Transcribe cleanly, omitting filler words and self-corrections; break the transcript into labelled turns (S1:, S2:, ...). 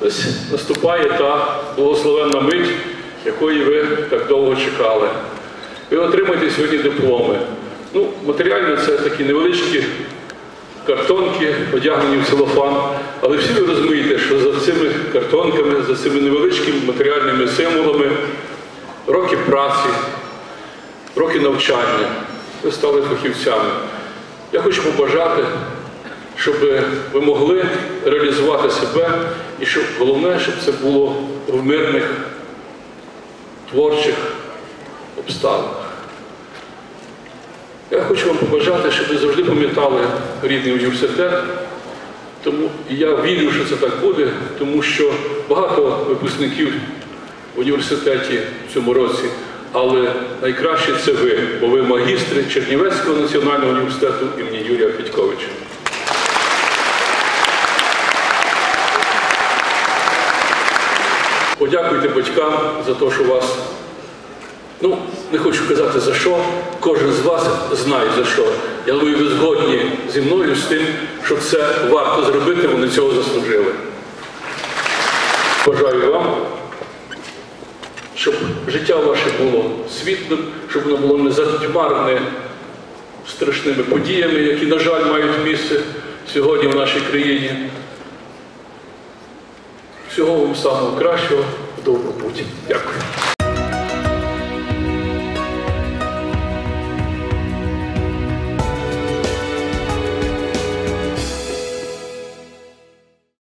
S1: Ось наступає та благословенна мить, якої ви так довго чекали. Ви отримаєте сьогодні дипломи. Матеріально це такі невеличкі картонки, одягнені в целофан, але всі ви розумієте, що за цими картонками, за цими невеличкими матеріальними символами роки праці, роки навчання. Ви стали фахівцями. Я хочу побажати, щоб ви могли реалізувати себе і щоб головне, щоб це було в мирних, творчих обставинах. Я хочу вам побажати, щоб ви завжди пам'ятали рідний університет. І я вірю, що це так буде, тому що багато випускників в університеті в цьому році, але найкраще це ви, бо ви магістри Чернівецького національного університету імені Юрія Федьковича. Подякуйте батькам за те, що вас, не хочу казати за що, кожен з вас знає за що. Я думаю, ви згодні зі мною з тим, що це варто зробити, вони цього заслужили. Бажаю вам, щоб життя ваше було світлим, щоб воно було не затьмарене страшними подіями, які, на жаль, мають місце сьогодні в нашій країні. Всього вам самого кращого, в доброму путі. Дякую.